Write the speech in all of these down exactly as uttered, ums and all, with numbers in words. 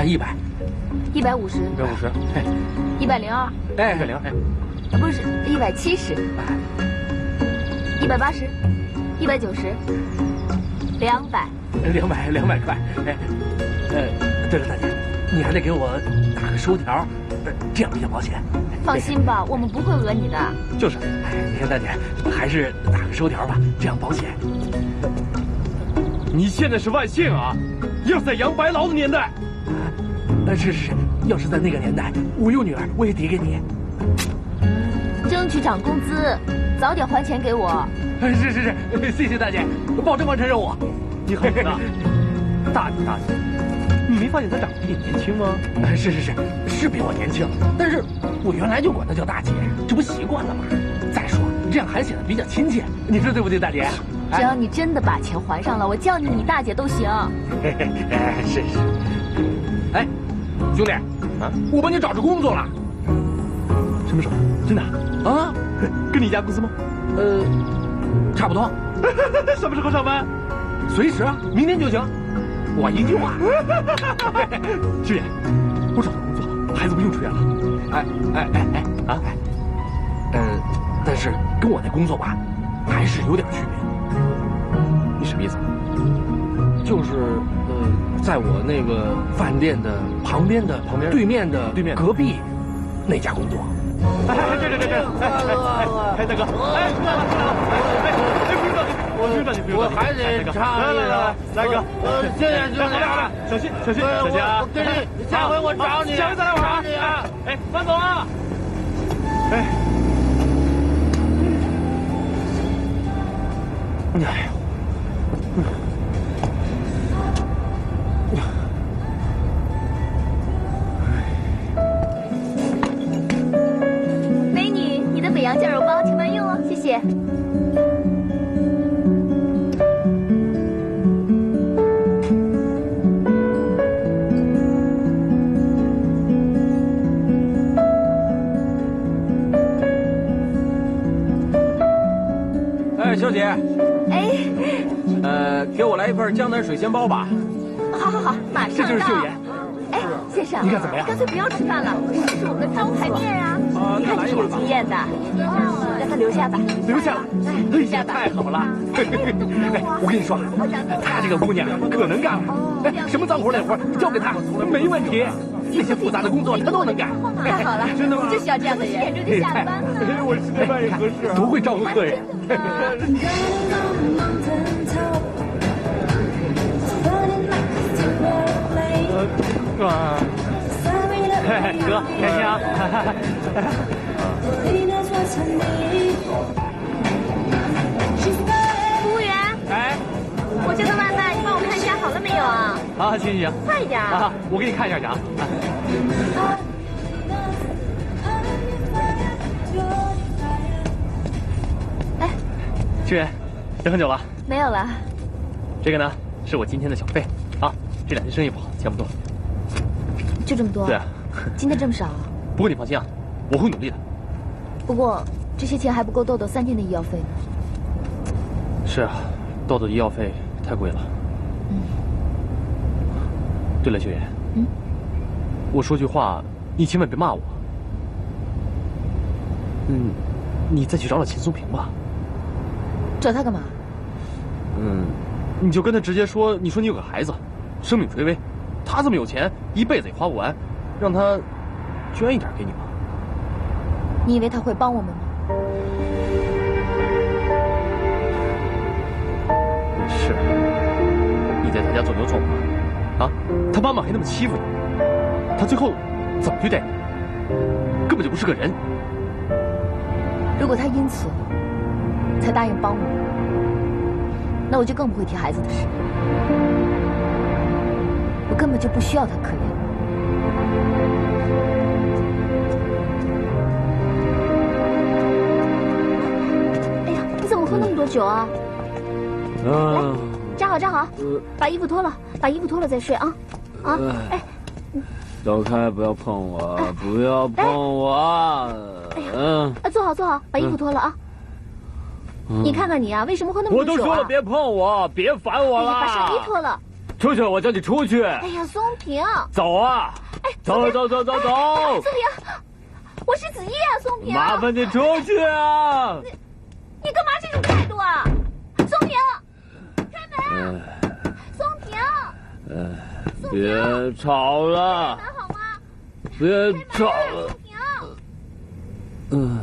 啊，一百， 一百五十， 一百五十， 哎， 一百零二， 哎， 一百零二， 啊不是一百七十，一百八十，一百九十，两百， 两百两百块。哎，呃，对了，大姐，你还得给我打个收条，这样比较保险。 放心吧，我们不会讹你的。 就是， 哎，你看大姐，还是打个收条吧，这样保险。 你现在是万幸啊，要是在杨白劳的年代， 啊，是是是，要是在那个年代，我有女儿，我也抵给你。 争取涨工资，早点还钱给我。 是是是，谢谢大姐，保证完成任务。 你好大，大姐大姐，你没发现她长得比你年轻吗？ 是是是，是比我年轻，但是我原来就管她叫大姐，这不习惯了吗？再说这样还显得比较亲切，你说对不对，大姐？ 只要你真的把钱还上了，我叫你你大姐都行。 是是。哎，兄弟，啊，我帮你找着工作了。 什么时候？真的？ 啊， 跟你一家公司吗？ 呃，差不多。 什么时候上班？ 随时啊，明天就行。我一句话。 志远，我找到工作了，孩子不用出院了。 哎哎哎哎啊！呃，但是跟我那工作吧，还是有点区别。 你什么意思？ 就是呃，在我那个饭店的旁边的旁边对面的对面隔壁那家工作。 哎，这这这这，哎哎哎，大哥，哎，哎哎，不用着急，我不用着急，不用着急， 我还得唱来来来，来哥， 呃，谢谢兄弟啊， 小心小心小心啊！ 我跟你，下回我找你， 下回再来玩找你啊！ 哎，慢走啊！哎，哎呦。 美女，你的北洋酱肉包，请慢用哦，谢谢。 哎，小姐。 哎。 呃，给我来一份江南水仙包吧。 好好好，马上到。 这就是秀妍。 哎，先生， 你看怎么样？ 干脆不要吃饭了，这是我们的招牌面啊！ 啊， 你看你是有经验的，让他留下吧。 留下了， 留下吧。 太好了！哎，我跟你说，她这个姑娘可能干了，哎，什么脏活累活交给她没问题，那些复杂的工作她都能干。 太好了， 真的吗？ 就需要这样的人。点钟就下班了， 我十点半也合适，多会照顾客人。 啊，哥，开心啊！ 服务员， 哎， 我这个外卖你帮我看一下好了没有啊？ 啊，行行行， 快一点啊！我给你看一下去啊。 哎， 志远，等很久了。 没有了。 这个呢，是我今天的小费啊。这两天生意不好，钱不多。 就这么多？ 对啊。 今天这么少？ 不过你放心啊，我会努力的。 不过这些钱还不够豆豆三天的医药费呢。 是啊，豆豆的医药费太贵了。 嗯。 对了，秀妍。 嗯。 我说句话，你千万别骂我。嗯，你再去找找秦松平吧。 找他干嘛？ 嗯，你就跟他直接说，你说你有个孩子，生命垂危，他这么有钱，一辈子也花不完，让他捐一点给你吧。 你以为他会帮我们吗？ 也是，你在他家做牛做马，啊，他妈妈还那么欺负你，他最后怎么对待你？根本就不是个人。 如果他因此才答应帮我，那我就更不会提孩子的事。我根本就不需要他可怜。哎呀，你怎么喝那么多酒啊？ 嗯、 来，站好站好，把衣服脱了，把衣服脱了再睡啊！啊，哎， 走开，不要碰我，哎、不要碰我！ 哎呀， 嗯， 啊，坐好坐好，把衣服脱了啊！嗯、你看看你啊，为什么喝那么多酒啊？ 我都说了别碰我，别烦我了。 哎、把上衣脱了。 出去！我叫你出去！ 哎呀，松平， 走啊！ 哎， 走走走走走！ 松平，我是子夜啊，松平。 麻烦你出去啊！ 你你干嘛这种态度啊？松平，开门！松平， 呃，别吵了， 开门好吗？ 别吵了。 松平， 嗯。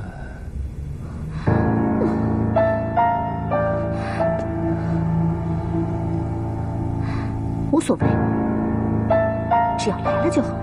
无所谓，只要来了就好。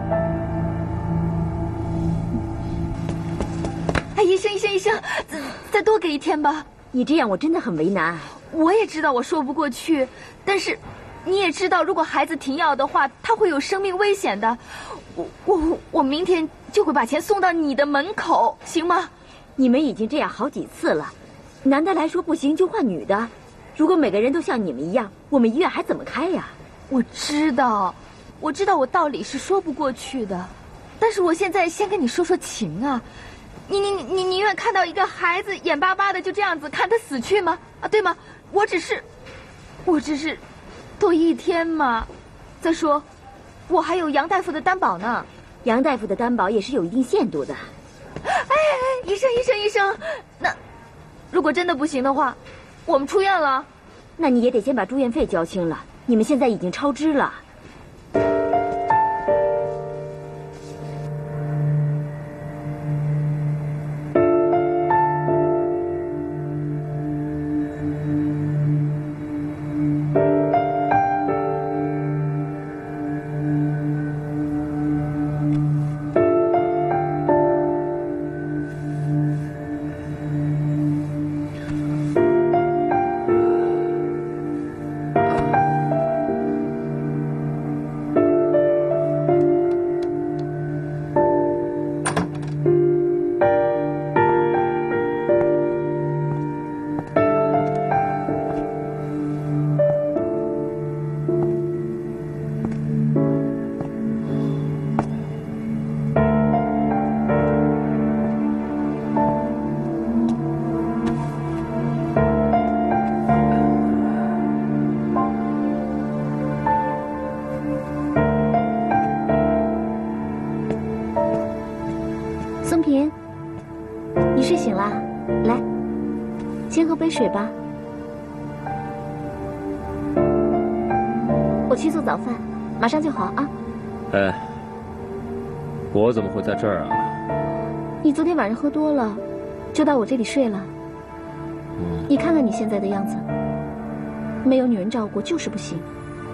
哎，医生，医生，医生，再再多给一天吧。 你这样我真的很为难。 我也知道我说不过去，但是你也知道，如果孩子停药的话，他会有生命危险的。我我我明天就会把钱送到你的门口，行吗？ 你们已经这样好几次了，男的来说不行就换女的。如果每个人都像你们一样，我们医院还怎么开呀？ 我知道，我知道我道理是说不过去的，但是我现在先跟你说说情啊。你你你宁愿看到一个孩子眼巴巴的就这样子看他死去吗？啊，对吗？我只是，我只是多一天嘛。再说，我还有杨大夫的担保呢。 杨大夫的担保也是有一定限度的。 哎哎，医生医生医生，那如果真的不行的话，我们出院了， 那你也得先把住院费交清了。你们现在已经超支了。 松平，你睡醒了，来，先喝杯水吧。我去做早饭，马上就好啊。 哎，我怎么会在这儿啊？ 你昨天晚上喝多了，就到我这里睡了。 嗯， 你看看你现在的样子，没有女人照顾就是不行。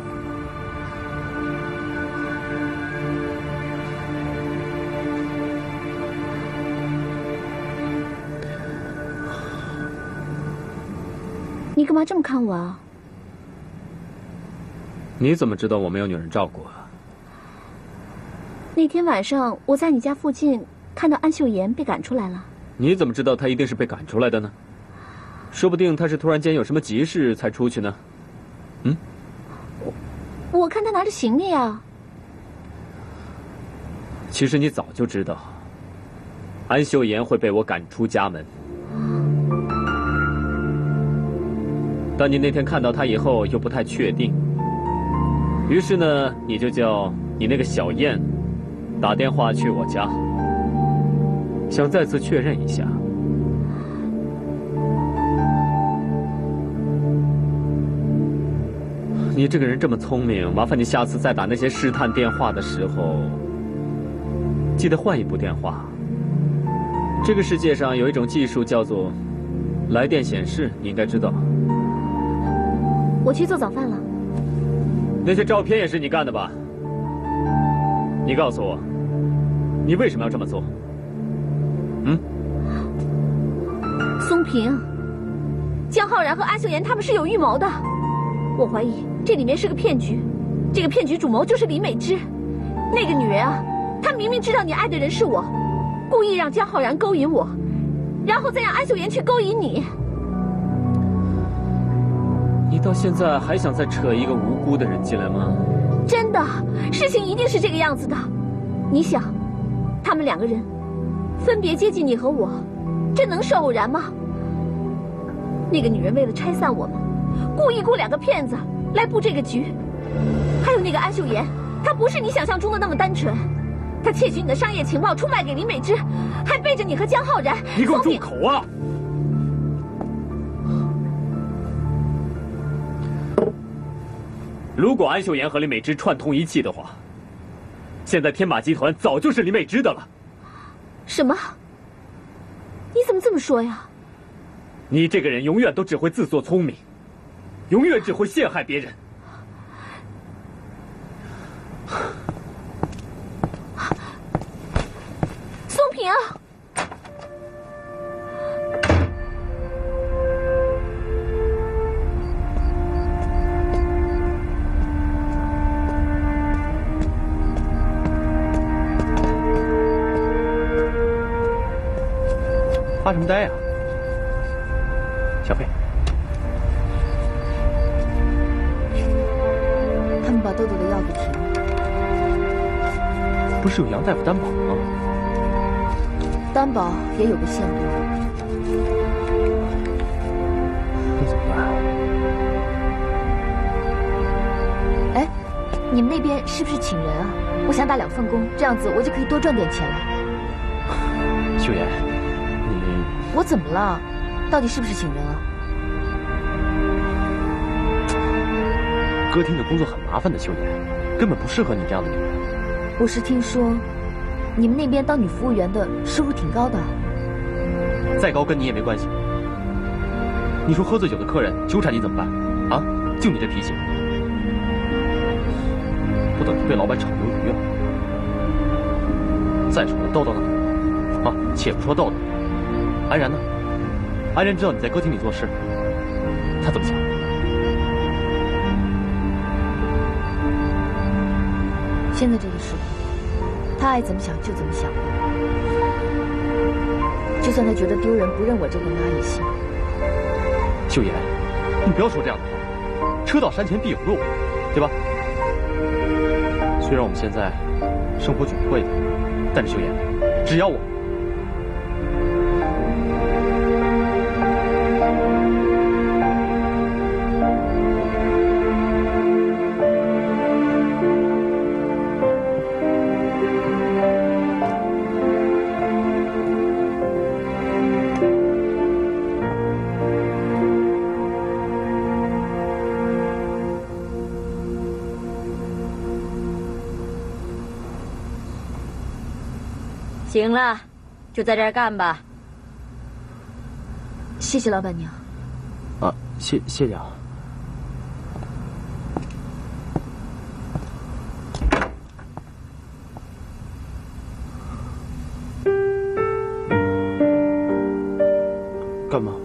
你干嘛这么看我啊？ 你怎么知道我没有女人照顾啊？ 那天晚上我在你家附近看到安秀妍被赶出来了。 你怎么知道她一定是被赶出来的呢？说不定她是突然间有什么急事才出去呢。嗯？ 我我看她拿着行李啊。 其实你早就知道，安秀妍会被我赶出家门。但你那天看到她以后又不太确定，于是呢，你就叫你那个小燕打电话去我家，想再次确认一下。你这个人这么聪明，麻烦你下次再打那些试探电话的时候，记得换一部电话。这个世界上有一种技术叫做来电显示，你应该知道。 我去做早饭了。 那些照片也是你干的吧？你告诉我，你为什么要这么做？嗯？ 松平，江浩然和安秀妍他们是有预谋的。我怀疑这里面是个骗局，这个骗局主谋就是李美芝。那个女人啊，她明明知道你爱的人是我，故意让江浩然勾引我，然后再让安秀妍去勾引你。 你到现在还想再扯一个无辜的人进来吗？ 真的，事情一定是这个样子的。你想，他们两个人分别接近你和我，这能是偶然吗？那个女人为了拆散我们，故意雇两个骗子来布这个局。 就是那个安秀妍，她不是你想象中的那么单纯。她窃取你的商业情报，出卖给林美芝，还背着你和江浩然。 你给我住口啊！如果安秀妍和林美芝串通一气的话，现在天马集团早就是林美芝的了。 什么？你怎么这么说呀？ 你这个人永远都只会自作聪明，永远只会陷害别人。 松平啊！ 发什么呆呀、啊？小费。 他们把豆豆的药给停了。 不是有杨大夫担保吗？ 担保也有个限度。 那怎么办？ 哎，你们那边是不是请人啊？我想打两份工，这样子我就可以多赚点钱了。 秀妍，你我怎么了？到底是不是请人啊？ 歌厅的工作很麻烦的，秀妍，根本不适合你这样的女人。 我是听说，你们那边当女服务员的收入挺高的。 再高跟你也没关系。你说喝醉酒的客人纠缠你怎么办？啊，就你这脾气，不等于被老板炒鱿鱼啊！再说了，豆豆呢？啊，且不说豆豆，安然呢？安然知道你在歌厅里做事，他怎么想？ 现在这个时候，他爱怎么想就怎么想。就算他觉得丢人，不认我这个妈也行。 秀妍，你不要说这样的话。车到山前必有路，对吧？虽然我们现在生活窘迫的，但是秀妍，只要我。 行了，就在这儿干吧。 谢谢老板娘。 啊，谢谢谢啊。干嘛？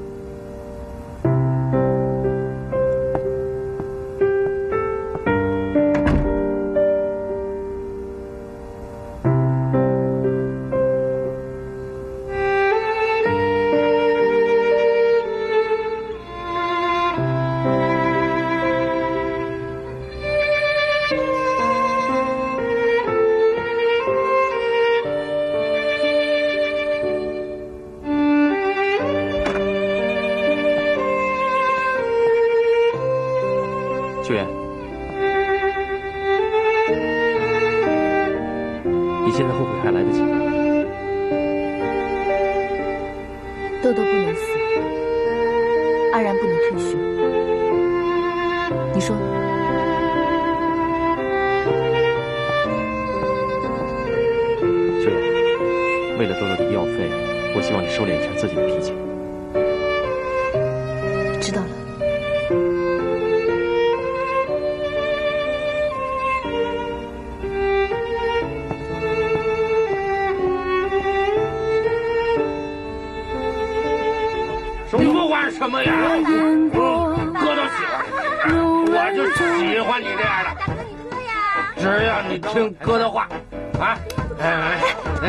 秀妍，你现在后悔还来得及。 豆豆不能死，安然不能退学。你说？ 秀妍，为了豆豆的医药费，我希望你收敛一下自己的脾气。 知道了。 不管什么呀，哥都喜欢，我就喜欢你这样的。只要你听哥的话，啊，哎哎哎，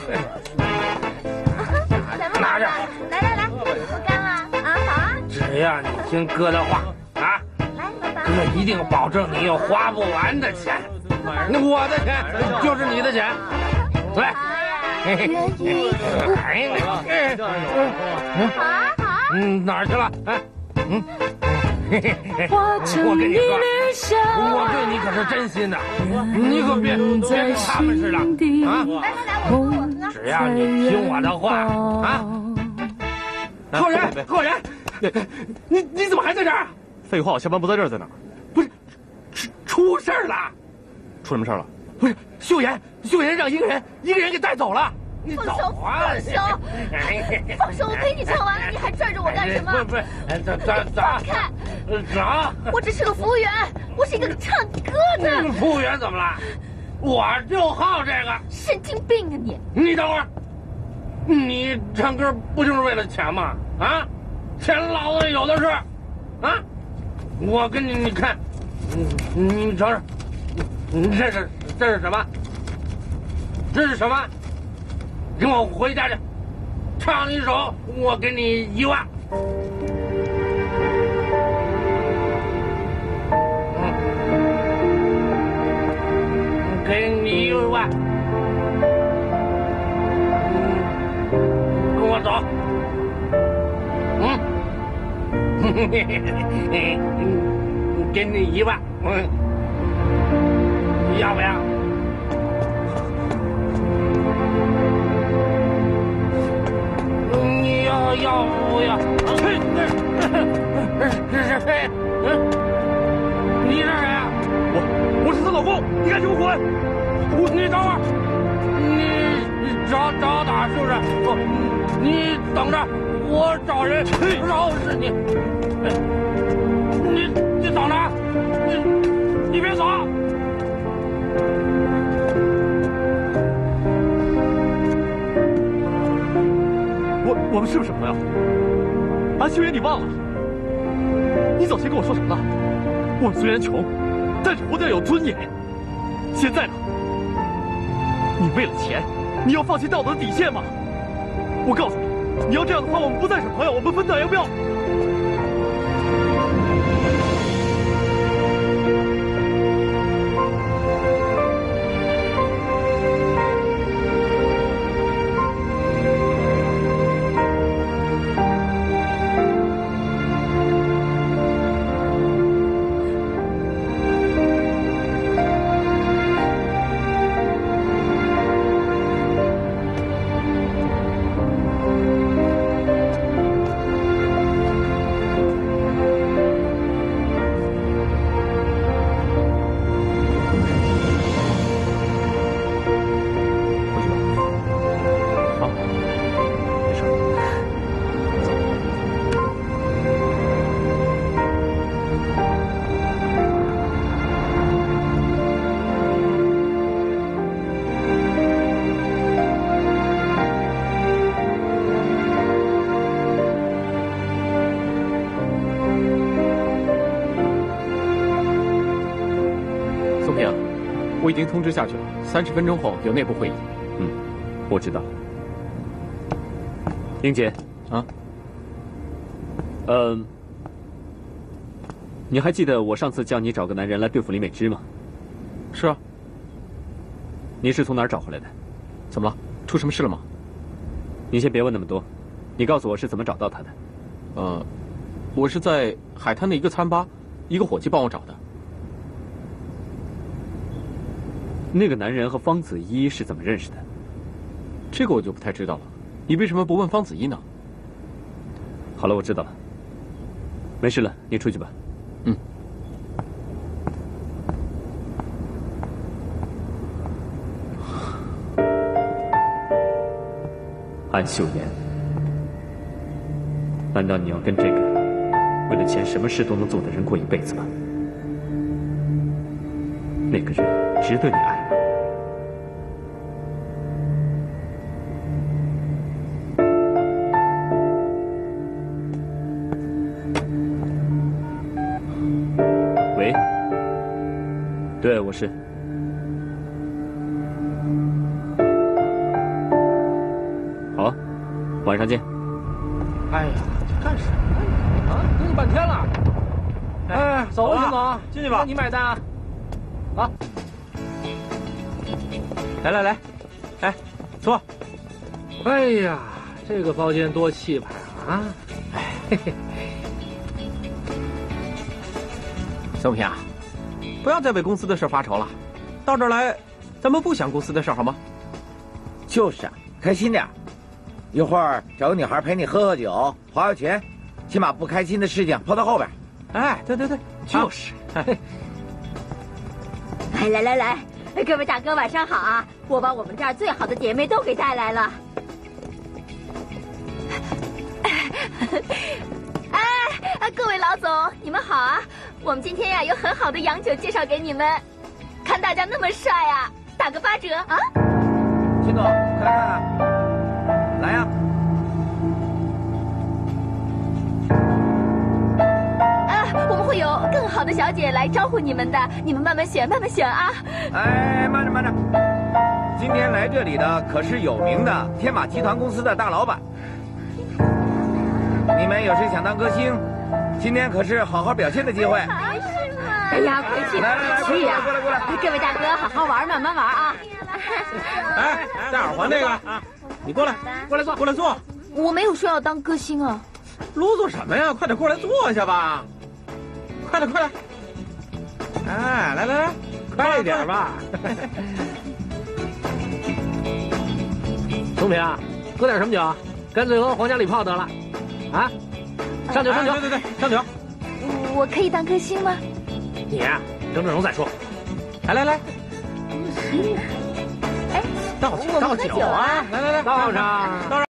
拿着， 来来来，不干了啊，好啊。 只要你听哥的话，啊，哥一定保证你有花不完的钱。我的钱就是你的钱，来。 愿意。 哎，好啊好啊。嗯，哪儿去了？哎，嗯，我跟你说， 我对你可是真心的，你可别别跟他们似的啊！ 来来来，我喝我喝。 只要你听我的话啊！ 浩然，浩然，你你怎么还在这儿？ 废话，我下班不在这儿，在哪儿？ 不是，出出事儿了！ 出什么事儿了？ 不是，秀妍，秀妍让一个人一个人给带走了。你放手！ 啊！ 放手！放手！我陪你唱完了，你还拽着我干什么？ 不不，咋咋咋？ 放开！ 啥？ 我只是个服务员，我是一个唱歌的。 服务员怎么了？我就好这个。 神经病啊你！ 你等会儿，你唱歌不就是为了钱吗？啊，钱老子有的是，啊，我跟你你看，你你瞅瞅，你这是这是什么？这是什么？跟我回家去，唱一首，我给你一万。嗯，给你一万。嗯，跟我走。嗯，给你一万。嗯，要不要？你要要不要？嘿，这这是谁？嗯，你是谁啊？ 我我是她老公，你赶紧给我滚！ 我你等会儿，你找找打是不是？不，你等着，我找人饶是你。你你等着，你你别走。 我我们是不是朋友？啊，秀妍，你忘了？你早前跟我说什么了？我们虽然穷，但是活得要有尊严。现在呢？你为了钱，你要放弃道德的底线吗？我告诉你，你要这样的话，我们不再是朋友，我们分道扬镳。 我已经通知下去了，三十分钟后有内部会议。 嗯，我知道。英杰， 啊， 嗯，你还记得我上次叫你找个男人来对付李美芝吗？ 是啊。 你是从哪儿找回来的？ 怎么了？出什么事了吗？ 你先别问那么多，你告诉我是怎么找到她的。 呃，我是在海滩的一个餐吧，一个伙计帮我找的。 那个男人和方子怡是怎么认识的？ 这个我就不太知道了。你为什么不问方子怡呢？ 好了，我知道了。没事了，你出去吧。 嗯。 安秀妍，难道你要跟这个为了钱什么事都能做的人过一辈子吗？那个人值得你爱吗？喂，对，我是。好，晚上见。 哎呀，这干什么呀？啊，等你半天了。哎，走了，秦总， 进去吧。 你买单啊。啊！ 来来来，哎，坐。 哎呀，这个包间多气派啊！哎，嘿嘿。 宋平啊， 不要再为公司的事发愁了。到这儿来，咱们不想公司的事好吗？ 就是啊，开心点。一会儿找个女孩陪你喝喝酒、划划拳，先把不开心的事情抛到后边。 哎，对对对， 就是。 哎，来来来，各位大哥晚上好啊！我把我们这儿最好的姐妹都给带来了。 哎，各位老总，你们好啊！我们今天呀有很好的洋酒介绍给你们，看大家那么帅啊，打个八折啊！ 秦总，快来看看，来呀！ 啊，我们会有更好的小姐来招呼你们的，你们慢慢选，慢慢选啊！ 哎，慢着慢着，今天来这里的可是有名的天马集团公司的大老板。你们有谁想当歌星？今天可是好好表现的机会。 哎呀，快去！ 来来来， 去呀！ 过来过来！ 各位大哥，好好玩，慢慢玩啊！ 哎，戴耳环那个啊，你过来，过来坐，过来坐。 我没有说要当歌星啊。 啰嗦什么呀？快点过来坐下吧！快点快点！哎，来来来， 快一点吧。东平啊，喝点什么酒？干脆喝皇家礼炮得了。啊，上酒上酒！ 对对对，上酒！ 我可以当歌星吗？ 你啊，等整容再说。 来来来， 哎， 倒酒倒酒啊！来来来， 倒上倒上。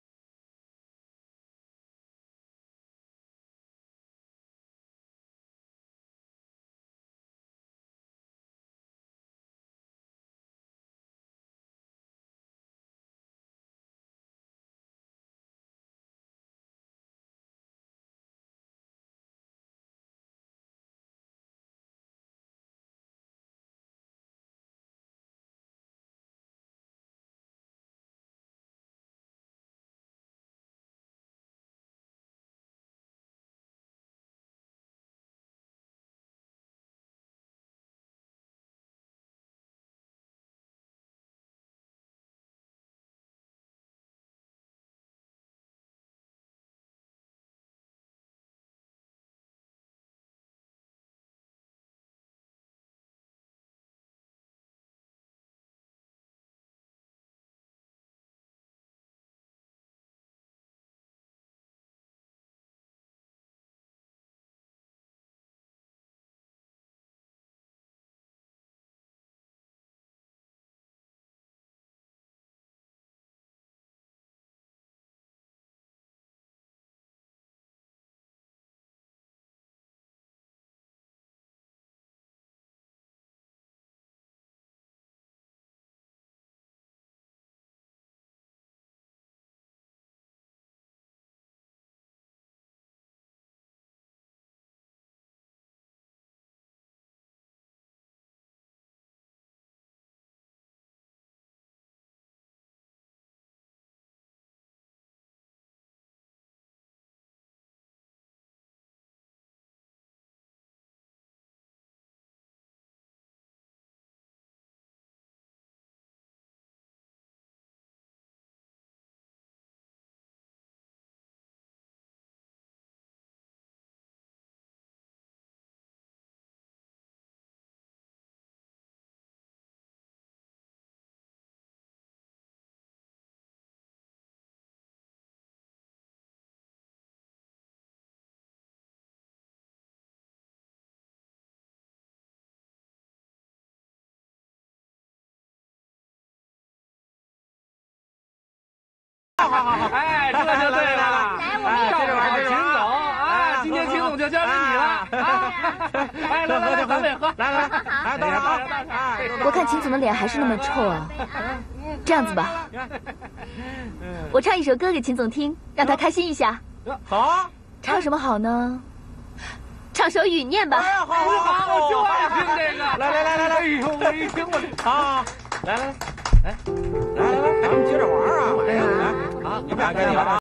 好好好，哎，这就对了。 来，我们也这会儿秦总啊，今天秦总就交给你了啊！哎，来来来，咱们也喝，来来来，倒上倒上倒上。 我看秦总的脸还是那么臭啊。这样子吧，我唱一首歌给秦总听，让他开心一下。 好， 唱什么好呢？唱首《雨念》吧。 哎呀，好好好， 我就爱听这个。 来来来来来， 哎呦，我一听我这， 好，来来来，哎，来来来，咱们接着玩啊！哎呀，来，好，你们俩赶紧玩。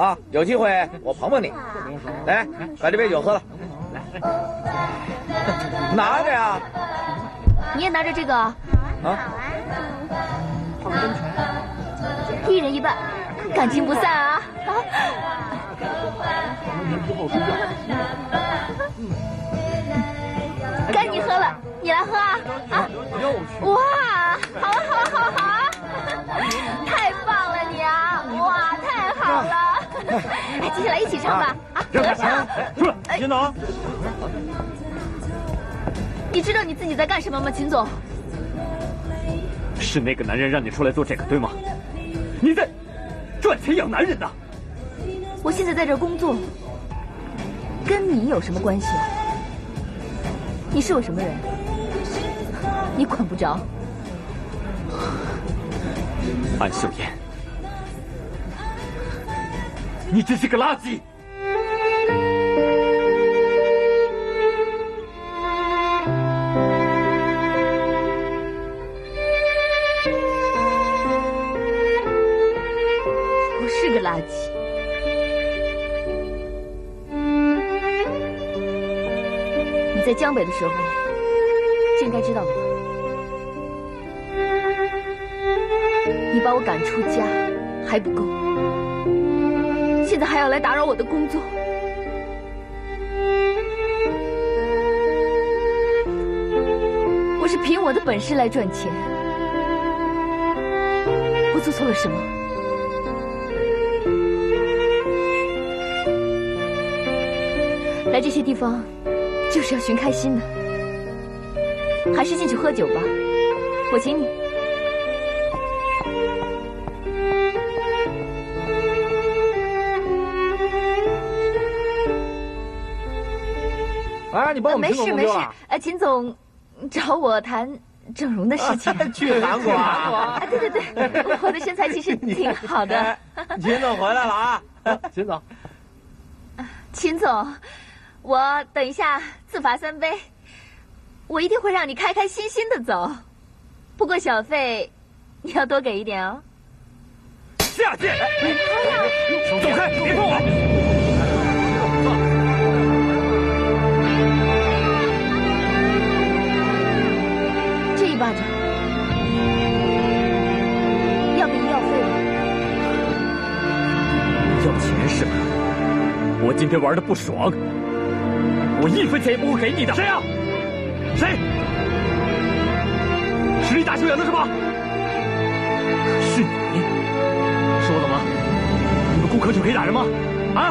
啊，有机会我捧捧你。来，把这杯酒喝了。拿着呀。 你也拿着这个啊？ 啊。 一人一半，感情不散啊！啊。该你喝了，你来喝啊！啊！哇，好啊好啊好啊好啊！太棒了你啊！哇，太好了！哎，接下来一起唱吧！啊，合唱。 出来，秦总。 你知道你自己在干什么吗，秦总？ 是那个男人让你出来做这个，对吗？你在赚钱养男人呢？ 我现在在这工作，跟你有什么关系？你是我什么人？你管不着。 安秀妍，你真是个垃圾！ 我是个垃圾。你在江北的时候就应该知道的。你把我赶出家还不够，现在还要来打扰我的工作。我是凭我的本事来赚钱，我做错了什么？来这些地方就是要寻开心的，还是进去喝酒吧，我请你。 啊，你帮我们没事没事，呃，秦总找我谈整容的事情。 啊、去韩国啊？啊，对对对，我的身材其实挺好的。 秦总回来了啊， 秦总。 秦总，我等一下自罚三杯，我一定会让你开开心心的走。不过小费你要多给一点哦。 下贱！走开，别碰我！ 一巴掌，要给医药费吗？ 要钱是吧？我今天玩的不爽，我一分钱也不会给你的。谁呀、啊？谁？是你打秀妍的是吧？是你？是我怎么了？你们顾客就可以打人吗？啊？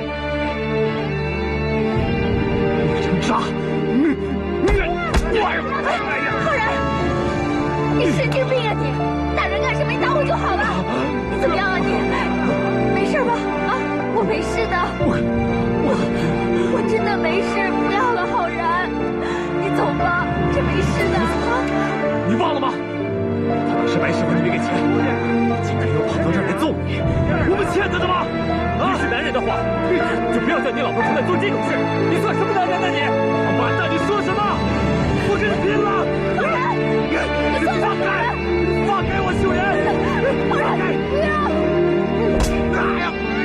你真渣！你你哎呀！哎呀！ 浩然！你神经病啊你！打人干什么？你打我就好了。你怎么样啊你？没事吧？啊，我没事的。我我我真的没事，不要了，浩然，你走吧，这没事的。啊、 你忘了吗？他当时白事后你没给钱，今天又跑到这儿来揍你，我们欠他的吗？啊，你是男人的话，就不要叫你老婆出来做这种事。你算什么男人呢你？完蛋！你说什么？我跟你拼了！ 浩然！ 你放开！放开我，秀妍！放开！ 不要！ 哎呀！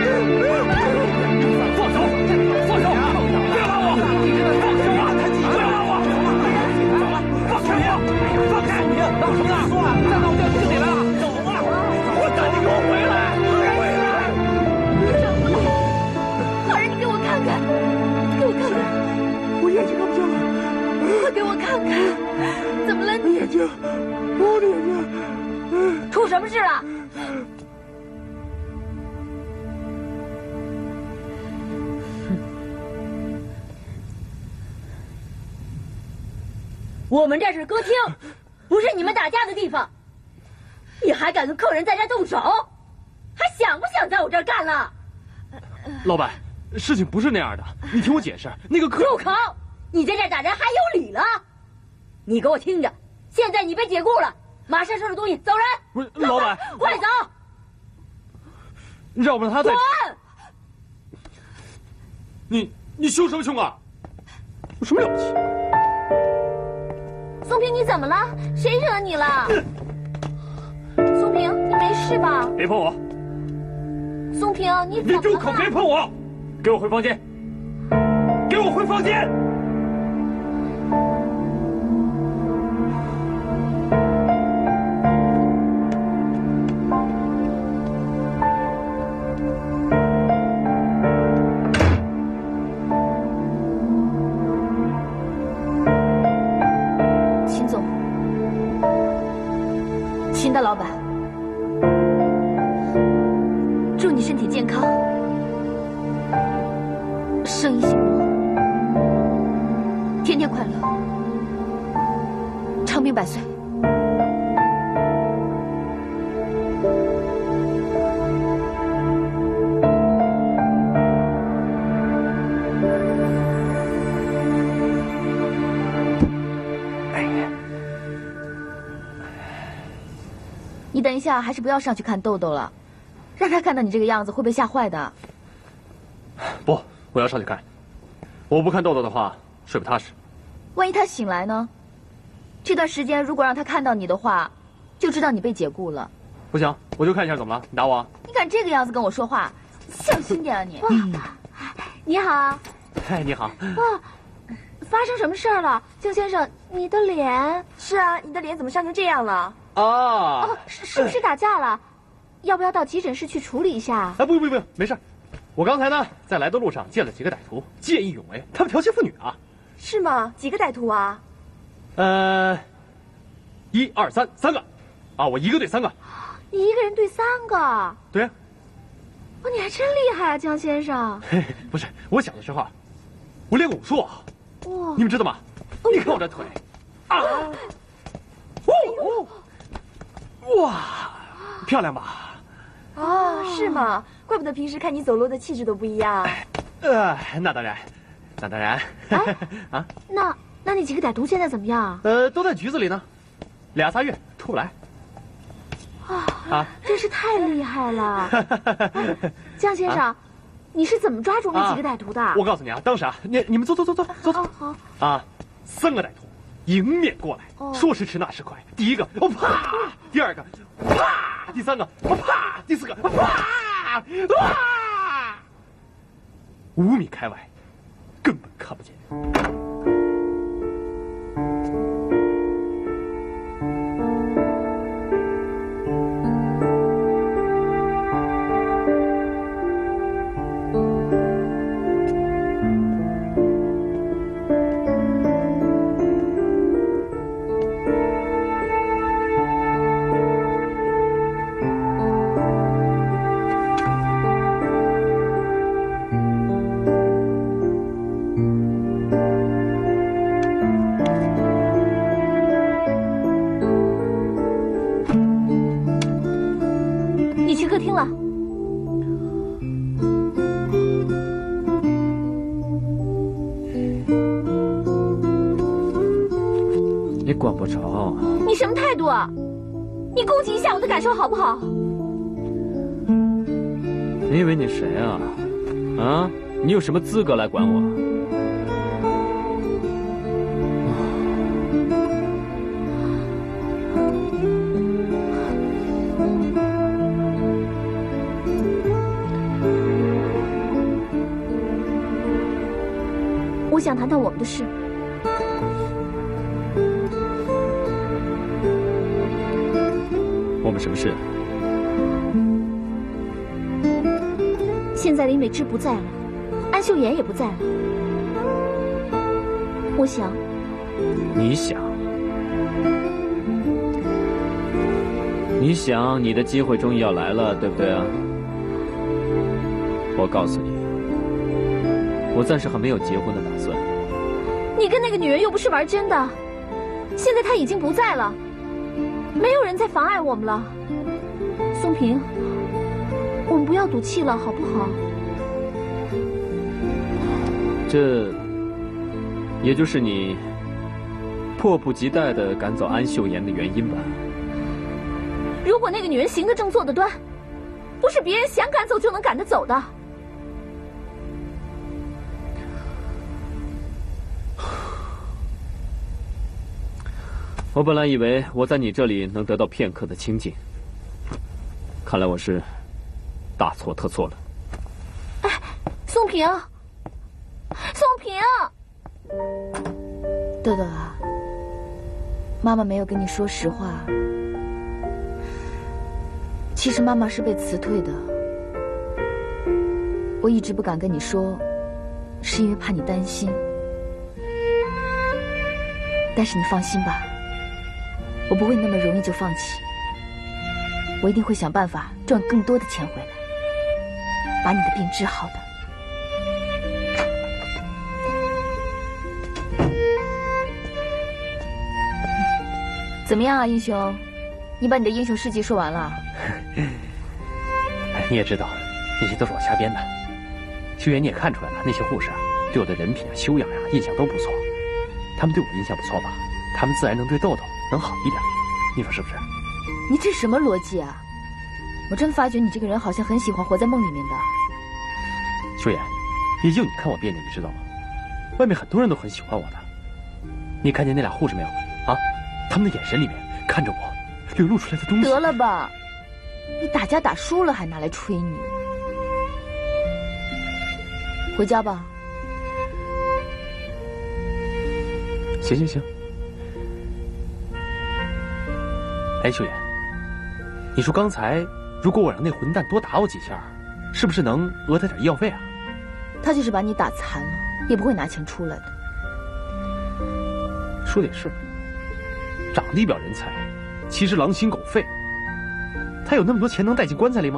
放手！放手！不要拉我！放手啊！不要拉我！走了！放开我！放开！闹什么呢？说啊！站到我这不行了！走啊！我等你给我回来！回来！ 浩然，你给我看看！给我看看！ 我眼睛看不见了！ 快给我看看！怎么了你？ 眼睛，我的眼睛， 出什么事了？我们这是歌厅，不是你们打架的地方。你还敢跟客人在这动手？还想不想在我这儿干了？ 老板，事情不是那样的，你听我解释。那个客…… 住口！你在这儿打人还有理了？你给我听着，现在你被解雇了，马上收拾东西走人。 不是，老板， 快走！ 让不让他再…… 滚！ 你你凶什么凶啊？有什么了不起？ 松平，你怎么了？谁惹你了？松平，你没事吧？ 别碰我！ 松平，你你住口！别碰我！给我回房间！给我回房间！ 秦总，秦大老板，祝你身体健康，生意兴隆，天天快乐，长命百岁。你等一下，还是不要上去看豆豆了，让他看到你这个样子会被吓坏的。 不，我要上去看。我不看豆豆的话，睡不踏实。 万一他醒来呢？这段时间如果让他看到你的话，就知道你被解雇了。 不行，我就看一下怎么了？你打我？ 你敢这个样子跟我说话，小心点啊你！ 你好。 嗨，你好。 哇，发生什么事儿了，江先生？你的脸…… 是啊，你的脸怎么伤成这样了？ 啊！ 哦，是是不是打架了？要不要到急诊室去处理一下？ 哎，不不不，没事。我刚才呢，在来的路上见了几个歹徒，见义勇为，他们调戏妇女啊。 是吗？几个歹徒啊？ 呃，一二三，三个。啊，我一个对三个。 你一个人对三个？ 对啊。 哦，你还真厉害啊，江先生。 嘿嘿，不是，我小的时候啊，我练过武术啊。 哇！ 你们知道吗？你看我这腿，啊！哦，哇，漂亮吧？ 哦，是吗？怪不得平时看你走路的气质都不一样。 呃，那当然，那当然。 哎， 啊， 那那那几个歹徒现在怎么样？ 呃，都在局子里呢，俩仨月出不来。 啊啊， 真是太厉害了！哎江先生，啊、你是怎么抓住那几个歹徒的？ 啊、我告诉你啊，当时啊，你你们走走走走走走。 好。 啊，三个歹徒迎面过来，哦、说时迟那时快，第一个我啪，第二个啪，第三个我啪，第四个啪，哇，五米开外，根本看不见。管不着。 你什么态度啊？你顾及一下我的感受好不好？ 你以为你谁啊？啊？你有什么资格来管我？ 我想谈谈我们的事。 我们什么事？ 现在林美芝不在了，安秀妍也不在了。我想， 你想，你想，你的机会终于要来了，对不对啊？我告诉你，我暂时还没有结婚的打算。 你跟那个女人又不是玩真的，现在她已经不在了，没有人再妨碍我们了。松平，我们不要赌气了，好不好？ 这，也就是你迫不及待地赶走安秀妍的原因吧？ 如果那个女人行得正坐得端，不是别人想赶走就能赶得走的。 我本来以为我在你这里能得到片刻的清静，看来我是大错特错了。 宋平，宋平， 豆豆啊，妈妈没有跟你说实话。其实妈妈是被辞退的，我一直不敢跟你说，是因为怕你担心。但是你放心吧，我不会那么容易就放弃，我一定会想办法赚更多的钱回来，把你的病治好的。怎么样啊，英雄？你把你的英雄事迹说完了？ 你也知道，那些都是我瞎编的。修远，你也看出来了，那些护士啊，对我的人品啊、修养呀、印象都不错。他们对我印象不错吧？他们自然能对豆豆能好一点。你说是不是？ 你这什么逻辑啊？我真发觉你这个人好像很喜欢活在梦里面的。 修远，也就你看我别扭，你知道吗？外面很多人都很喜欢我的。你看见那俩护士没有？啊，他们的眼神里面看着我，流露出来的东西。 得了吧，你打架打输了还拿来吹你。回家吧。 行行行。哎，秀妍，你说刚才如果我让那混蛋多打我几下，是不是能讹他点医药费啊？ 他就是把你打残了，也不会拿钱出来的。 说的也是，长得一表人才，其实狼心狗肺。他有那么多钱能带进棺材里吗？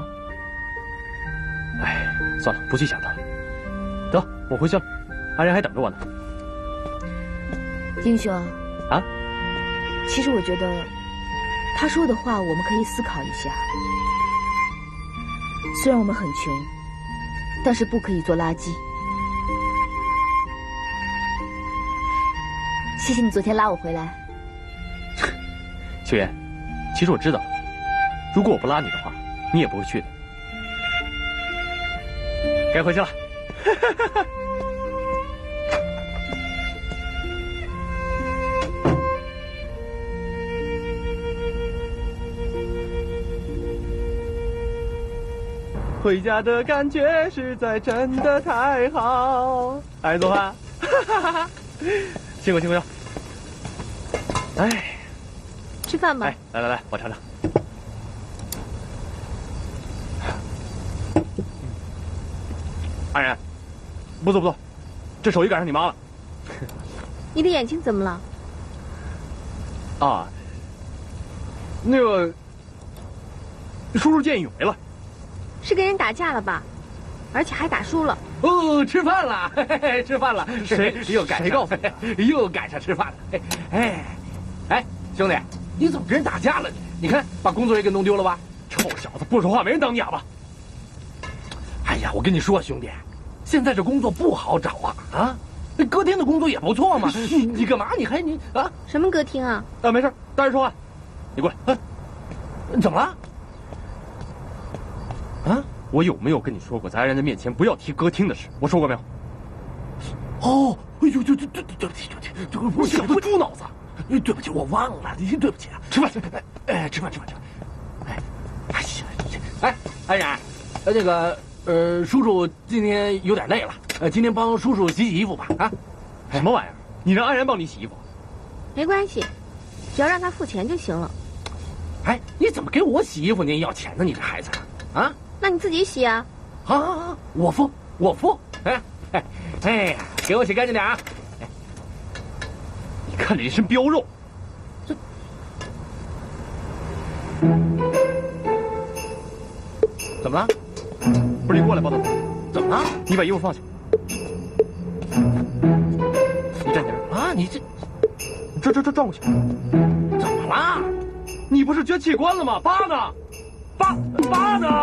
哎，算了，不去想他了。得，我回去了，安然还等着我呢。 英雄啊， 其实我觉得他说的话我们可以思考一下。虽然我们很穷，但是不可以做垃圾。谢谢你昨天拉我回来。 秀妍，其实我知道，如果我不拉你的话，你也不会去的。该回去了。回家的感觉实在真的太好。哎，做饭，辛苦辛苦。哎， 吃饭吧。 哎，来来来，我尝尝。安然，不错不错，这手艺赶上你妈了。 你的眼睛怎么了？ 啊，那个叔叔见义勇为了。 是跟人打架了吧？而且还打输了。 哦，吃饭了，嘿嘿吃饭了。谁又赶上？谁告诉你？又赶上吃饭了。哎，哎，兄弟，你怎么跟人打架了？你看，把工作也给弄丢了吧？ 臭小子，不说话没人当你哑巴。 哎呀，我跟你说，兄弟，现在这工作不好找啊啊！那歌厅的工作也不错嘛。你你干嘛？你还你啊？ 什么歌厅啊？ 啊，没事，大人说话。你过来。啊， 怎么了？啊！ 我有没有跟你说过，在安然的面前不要提歌厅的事？我说过没有？ 哦，哎呦，对对对对不起，对不起，这个我小子猪脑子，对不起，我忘了，对不起啊。吃饭，哎，吃饭，吃饭，吃饭。哎，哎呀，哎，安然，呃，那个，呃，叔叔今天有点累了，呃，今天帮叔叔洗洗衣服吧，啊？ 什么玩意儿？你让安然帮你洗衣服？ 没关系，只要让他付钱就行了。 哎，你怎么给我洗衣服你也要钱呢？你这孩子，啊？ 那你自己洗啊！ 好，好，好，我付，我付。哎，哎，哎呀，给我洗干净点啊！哎， 你看你这身膘肉， 这怎么了？ 不是你过来，包头。 怎么了？ 你把衣服放下。你站起来啊！你这， 这这这转过去。 怎么了？ 你不是捐器官了吗？疤呢？疤疤呢？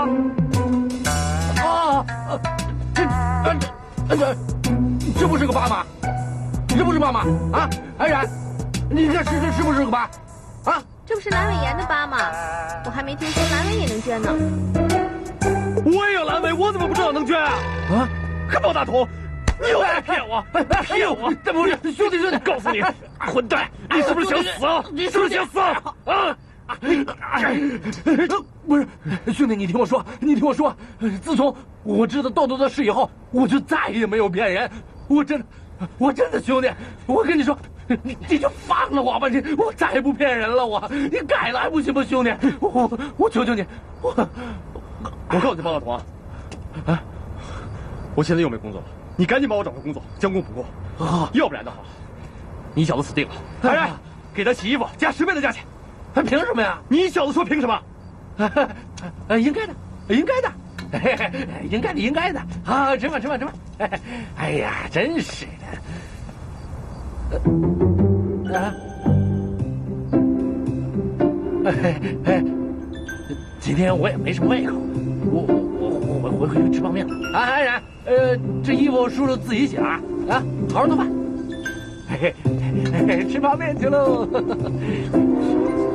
啊，这这这这不是个疤吗？这不是疤吗？啊，安然，你这是这是不是个疤？啊， 这不是阑尾炎的疤吗？我还没听说阑尾也能捐呢。 我也有阑尾，我怎么不知道能捐啊？啊，个包大头，你又在骗我！骗我！ 这不是兄弟兄弟， 告诉你，混蛋，你是不是想死啊？你是不是想死啊？啊！ 不是，兄弟，你听我说，你听我说，自从我知道豆豆的事以后，我就再也没有骗人。我真的，我真的，兄弟，我跟你说，你你就放了我吧，你我再也不骗人了，我你改了还不行吗，兄弟？我我求求你，我我告诉你，包大同啊，啊，我现在又没工作了，你赶紧帮我找份工作，将功补过， 啊， 要不然的话，你小子死定了。来人，给他洗衣服，加十倍的价钱。 凭什么呀？ 你小子说凭什么？ 呃，应该的，应该的，应该的，应该的。啊，吃饭，吃饭，吃饭。哎呀，真是的。啊，哎哎，今天我也没什么胃口，我我我我回去吃泡面了。啊，安然，呃，这衣服叔叔自己洗了啊，啊，好好做饭。嘿嘿，吃泡面去喽。